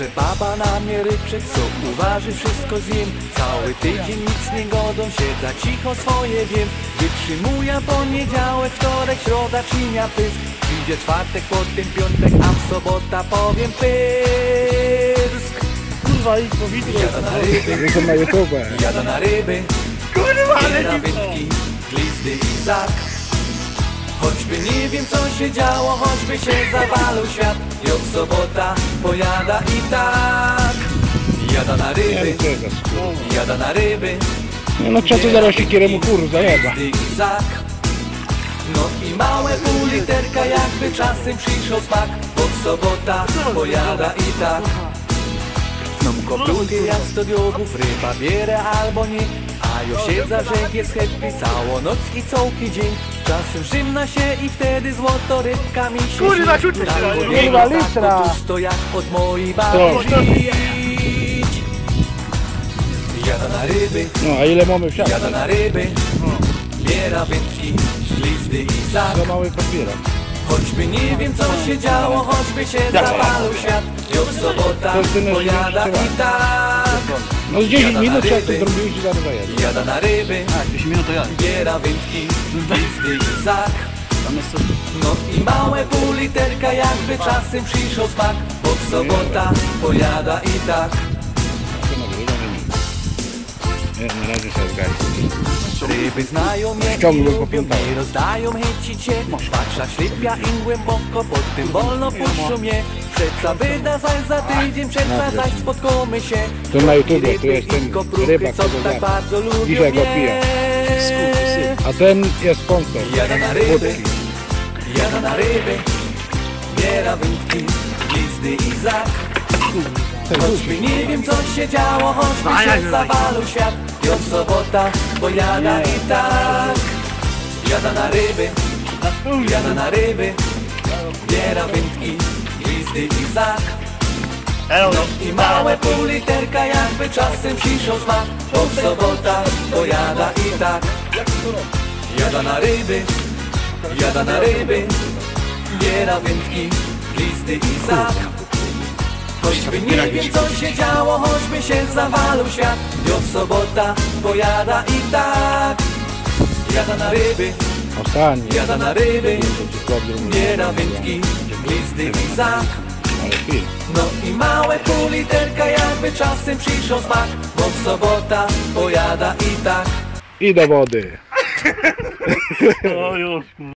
że baba na mnie ryczy, co uważy, wszystko zjem. Cały tydzień nic nie godą, siedza cicho, swoje wiem. Wytrzymuję poniedziałek, wtorek, środa, cinia, pysk. Przyjdzie czwartek, potem piątek, a w sobota powiem pysk. Kurwa, idź po wideo. Jada na ryby, na YouTube. jada na ryby. Kurwa, ale Biera wędki, glizdy i zak. Choćby nie wiem co się działo, choćby się zawalał świat, jo w sobota pojada i tak. Jada na ryby, jada na ryby. No trzeba to zaraz się kieremu kurwa zajeba. Glizdy i zak. No i małe pół literka, jakby czasem przyszło smak, bo w sobota pojada i tak. Znom koplutkę jak 100 diogów, ryba bierę albo nie, a jo siedza, że jest happy całą noc i cały dzień. Czasem zimna się i wtedy złoto rybka mi się Kurwa, śni. siutka, Tak, bo kurwa, nie ma litra. tak pusto jak od mojej baby żyć. Jada na ryby, No a ile mamy wsiadać? jada na ryby. Biera wędki, glizdy i zak. Za mały papierak. Choćby nie wiem co się działo, choćby się zawalał świat, jo w sobota pojada i tak. No z 10 minut trzeba to zrobić i zaraz zajeba. Jada na ryby, 10 minut to ja. biera wędki, glizdy i zak. No i małe pół literka, jakby czasem przyszło smak, bo w sobota pojada i tak. Nie, na razie się zgadza. Ryby znają mnie i Ściągnął, lubią popętało. mnie, rozdają chęcić się. Patrza ślipia im głęboko, potem wolno puszczą mnie. Przeca wyda zaś za tydzień, przeca zaś spotkamy się. To na YouTube, Ryby tu jest ten i koprówki, rybak, co co go tak da. bardzo lubią Dzisiaj go mnie. piję. A ten jest sponsor. Jada na ryby, Wódki. jada na ryby. Biera wędki, glizdy i zak. Choćby nie wiem co się działo, choćby się zawalał świat, jo w sobota pojada i tak. Jada na ryby, jada na ryby. Biera wędki, glizdy i zak. No i małe pół literka, jakby czasem przyszło smak, bo w sobota pojada i tak. Jada na ryby, jada na ryby. Biera wędki, glizdy i zak. Choćby nie wiem co się działo, choćby się zawalał świat, jo w sobota pojada i tak. Jada na ryby, Ostatni. jada na ryby. Biera wędki, glizdy i zak. Ale film. No i małe pół literka, jakby czasem przyszło smak, bo w sobota pojada i tak. I do wody. O już.